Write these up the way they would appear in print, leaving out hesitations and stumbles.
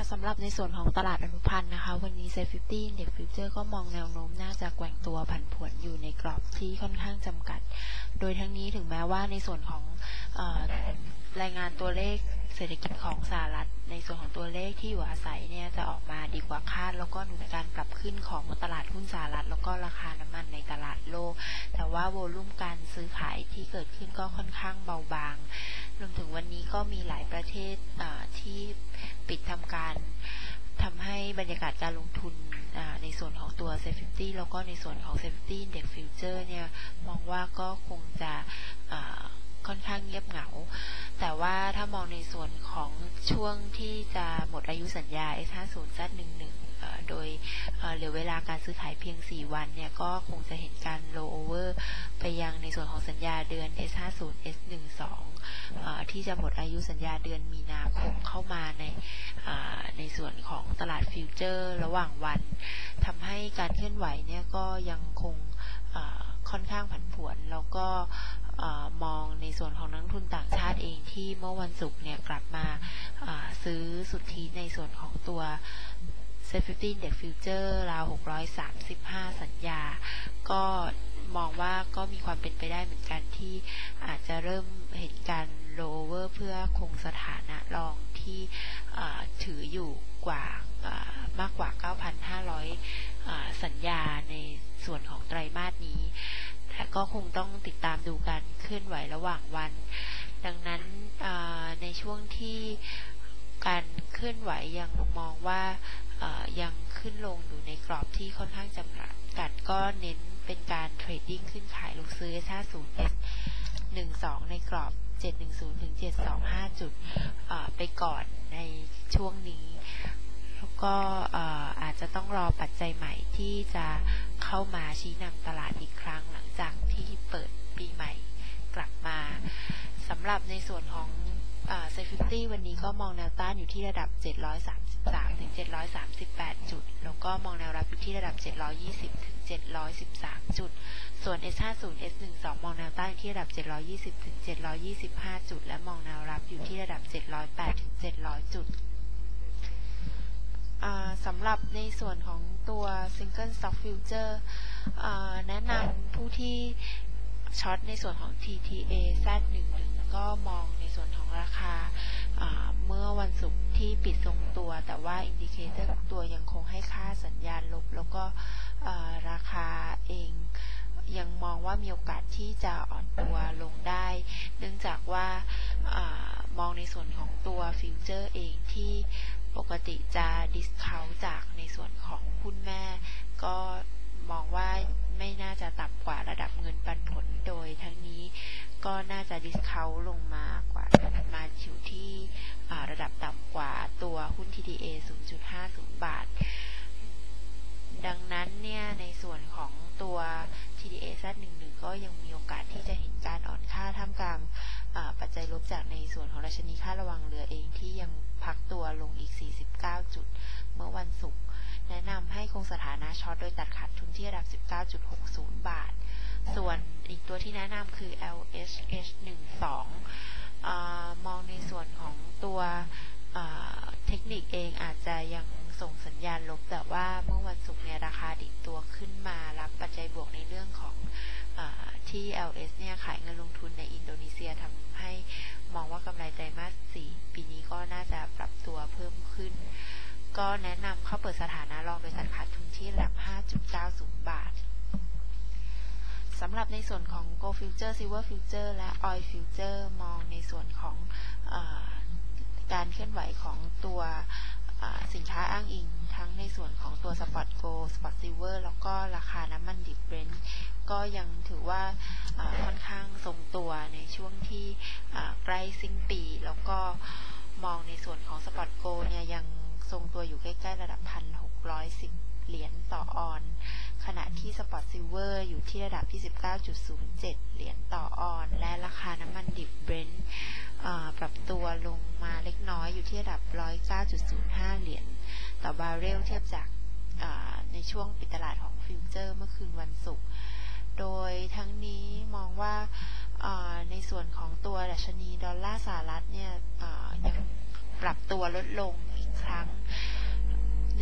สำหรับในส่วนของตลาดอนุพันธ์นะคะวันนี้เซ็ต50 Index Future ก็มองแนวโน้มน่าจะแกว่งตัวผันผวนอยู่ในกรอบที่ค่อนข้างจำกัดโดยทั้งนี้ถึงแม้ว่าในส่วนของรายงานตัวเลขเศรษฐกิจของสหรัฐในส่วนของตัวเลขที่อยู่อาศัยเนี่ยจะออกมาดีกว่าคาดแล้วก็หนุนการปรับขึ้นของตลาดหุ้นสหรัฐแล้วก็ราคาน้ำมันในตลาดโลกแต่ว่าโวลุ่มการซื้อขายที่เกิดขึ้นก็ค่อนข้างเบาบางรวมถึงวันนี้ก็มีหลายประเทศที่ปิดทำการทำให้บรรยากาศการลงทุนในส่วนของตัว Set 50แล้วก็ในส่วนของ Set 50 Index Future เนี่ยมองว่าก็คงจะค่อนข้างเงียบเหงาแต่ว่าถ้ามองในส่วนของช่วงที่จะหมดอายุสัญญา S50Z11 โดยเหลือเวลาการซื้อขายเพียง4วันเนี่ยก็คงจะเห็นการ roll over ไปยังในส่วนของสัญญาเดือน S50 S12 ที่จะหมดอายุสัญญาเดือนมีนาคมเข้ามาในส่วนของตลาดฟิวเจอร์ระหว่างวันทำให้การเคลื่อนไหวเนี่ยก็ยังคงค่อนข้างผันผวนแล้วก็มองในส่วนของนักลงทุนต่างชาติเองที่เมื่อวันศุกร์เนี่ยกลับมาซื้อสุทธิในส่วนของตัว Set 50 Index Future ราว635สัญญาก็มองว่าก็มีความเป็นไปได้เหมือนกันที่อาจจะเริ่มเห็นการ roll over เพื่อคงสถานะรองที่ถืออยู่มากกว่า 9,500 สัญญาในส่วนของไตรมาสนี้แต่ก็คงต้องติดตามดูการเคลื่อนไหวระหว่างวันดังนั้นในช่วงที่การเคลื่อนไหวยังมองว่ายังขึ้นลงอยู่ในกรอบที่ค่อนข้างจำกัดก็เน้นเป็นการเทรดดิ้งขึ้นขายลงซื้อ S50 S12 ในกรอบ710ถึง725จุดไปก่อนในช่วงนี้แล้วก็อาจจะต้องรอปัจจัยใหม่ที่จะเข้ามาชี้นำตลาดอีกครั้งหลังจากที่เปิดปีใหม่กลับมาสำหรับในส่วนของSet 50วันนี้ก็มองแนวต้านอยู่ที่ระดับ733ถึง738จุดแล้วก็มองแนวรับอยู่ที่ระดับ720ถึง713จุดส่วน S50 S12 มองแนวต้านที่ระดับ720ถึง725จุดและมองแนวรับอยู่ที่ระดับ708ถึง700จุดสำหรับในส่วนของตัว Single Stock Future แนะนำผู้ที่ช็อตในส่วนของ TTA Z11 ก็มองในส่วนของราคาเมื่อวันศุกร์ที่ปิดทรงตัวแต่ว่าอินดิเคเตอร์ตัวยังคงให้ค่าสัญญาณลบแล้วก็ราคาเองยังมองว่ามีโอกาสที่จะอ่อนตัวลงได้เนื่องจากว่ามองในส่วนของตัวฟิวเจอร์เองที่ปกติจะดิสเคาท์จากในส่วนของหุ้นแม่ก็มองว่าไม่น่าจะต่ำกว่าระดับเงินปันผลโดยทั้งนี้ก็น่าจะดิสเคาท์ลงมากว่ามาอยู่ที่ระดับต่ำกว่าตัวหุ้น TDA 0.50 บาทดังนั้นเนี่ยในส่วนของตัว TDA Z11 ก็ยังมีโอกาสที่จะเห็นการอ่อนค่าท่ามกลางปัจจัยลบจากในส่วนของดัชนีค่าระวังเรือเองที่ยังพักตัวลงอีก49จุดเมื่อวันศุกร์แนะนำให้คงสถานะช็อตโดยตัดขาดทุนที่ระดับ 19.60 บาทส่วนอีกตัวที่แนะนำคือ LHH12 มองในส่วนของตัวเทคนิคเองอาจจะยังส่งสัญญาณลบแต่ว่าเมื่อวันศุกร์เนี่ยราคาดิดตัวขึ้นมารับปัจจัยบวกในเรื่องของที่ LS เนี่ยขายเงินลงทุนในอินโดนีเซียทำให้มองว่ากำไรไตรมาส 4ปีนี้ก็น่าจะปรับตัวเพิ่มขึ้นก็แนะนำเข้าเปิดสถานะรองโดยตัดขาดทุนที่ระดับ 5.90 บาทสำหรับในส่วนของ Gold Future Silver Future และ Oil Future มองในส่วนของการเคลื่อนไหวของตัวสินค้าอ้างอิงทั้งในส่วนของตัว Spot Gold Spot Silver แล้วก็ราคาน้ำมันดิบ Brent ก็ยังถือว่าค่อนข้างทรงตัวในช่วงที่ใกล้สิ้นปีแล้วก็มองในส่วนของ Spot Gold เนี่ยยังทรงตัวอยู่ใกล้ๆระดับ 1,610 เหรียญต่อออนซ์ขณะที่ Spot Silver อยู่ที่ระดับที่ 19.07 เหรียญต่อออนซ์และราคาน้ำมันดิบ Brent ปรับตัวลงมาเล็กน้อยอยู่ที่ระดับ 109.05 เหรียญต่อบาร์เรลเทียบจากในช่วงปิดตลาดของฟิวเจอร์เมื่อคืนวันศุกร์โดยทั้งนี้มองว่าในส่วนของตัวดัชนีดอลลาร์สหรัฐเนี่ยยังปรับตัวลดลงอีกครั้ง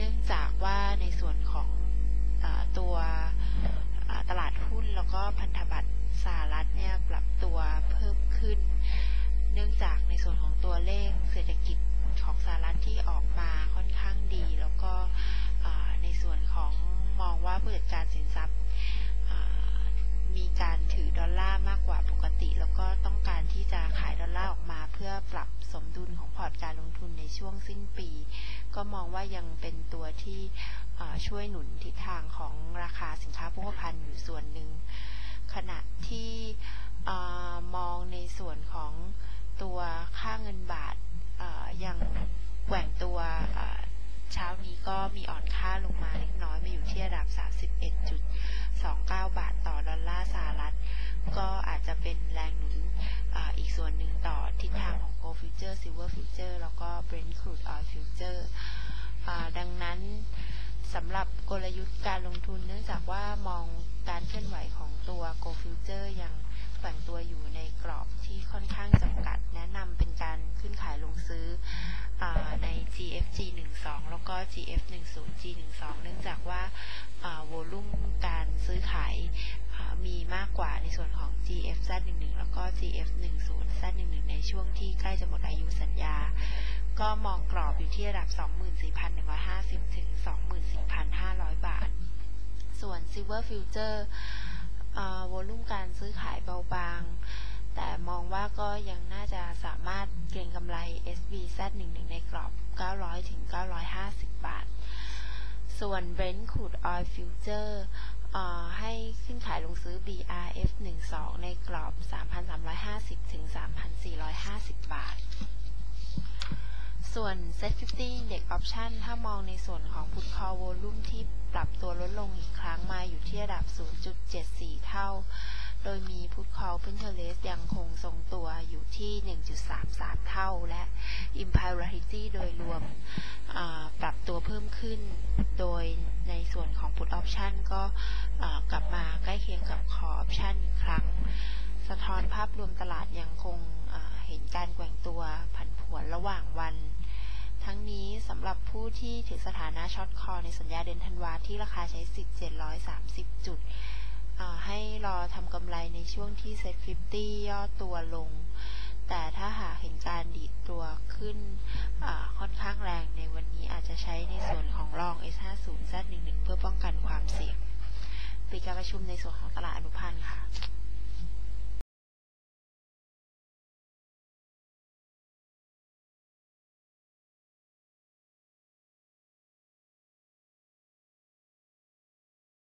นื่องจากว่าในส่วนของตัวตลาดหุ้นแล้วก็พันธบัตรสหรัฐเนี่ยปรับตัวเพิ่มขึ้นเนื่องจากในส่วนของตัวเลขเศรษฐกิจของสหรัฐที่ออกมาค่อนข้างดีแล้วก็ในส่วนของมองว่าผู้จัดการสินทรัพย์มีการถือดอลลาร์มากกว่าปกติแล้วก็ต้องการที่จะขายดอลลาร์ออกมาเพื่อปรับสมดุลของพอร์ตการลงทุนในช่วงสิ้นปีก็มองว่ายังเป็นตัวที่ช่วยหนุนทิศทางของราคาสินค้าโภคภัณฑ์อยู่ส่วนหนึ่งขณะที่มองในส่วนของตัวค่าเงินบาทยังแกว่งตัวเช้านี้ก็มีอ่อนค่าลงมาเล็กน้อยมาอยู่ที่ระดับ 31.29 บาทต่อดอลลาร์สหรัฐก็อาจจะเป็นแรงหนุนอีกส่วนหนึ่งต่อทิศทางของ Gold Future Silver Future แล้วก็ Brent Crude Oil Future ดังนั้นสำหรับกลยุทธ์การลงทุนเนื่องจากว่ามองการเคลื่อนไหวของตัว Gold Future ยังแกว่งตัวอยู่ในกรอบที่ค่อนข้างจำกัดแนะนำเป็นการขึ้นขายลงซื้อใน GFG12 แล้วก็ GF10G12 เนื่องจากว่าโวลุ่มการซื้อขายมีมากกว่าในส่วนของ GFZ11 แล้วก็ GF10Z11 ในช่วงที่ใกล้จะหมดอายุสัญญาก็มองกรอบอยู่ที่ระดับ 24,150 ถึง 24,500 บาทส่วน Silver Futureโวลุ่มการซื้อขายเบาบางแต่มองว่าก็ยังน่าจะสามารถเก็งกำไร SBZ11 ในกรอบ 900 ถึง 950 บาทส่วน Brent Crude Oil Futureให้ขึ้นขายลงซื้อ BRF12 ในกรอบ 3,350 ถึง 3,450 บาทส่วน Set50 Index Option ถ้ามองในส่วนของ Put Call Volume ที่ปรับตัวลดลงอีกครั้งมาอยู่ที่ระดับ 0.74 เท่าโดยมี Put Call Interest ยังคงทรงตัวอยู่ที่ 1.33 เท่าและ Imparity โดยรวมปรับตัวเพิ่มขึ้นโดยในส่วนของ Put Option ก็กลับมาใกล้เคียงกับ Call Option อีกครั้งสะท้อนภาพรวมตลาดยังคงเห็นการแกว่งตัวผันผวนระหว่างวันทั้งนี้สำหรับผู้ที่ถือสถานะช็อตคอในสัญญาเดือนธันวาที่ราคาใช้สิทธิ์730 จุดให้รอทำกำไรในช่วงที่ Set50 ย่อตัวลงแต่ถ้าหากเห็นการดีดตัวขึ้นค่อนข้างแรงในวันนี้อาจจะใช้ในส่วนของรอง S50Z11 เพื่อป้องกันความเสี่ยงปิดการประชุมในส่วนของตลาดอนุพันธ์ค่ะ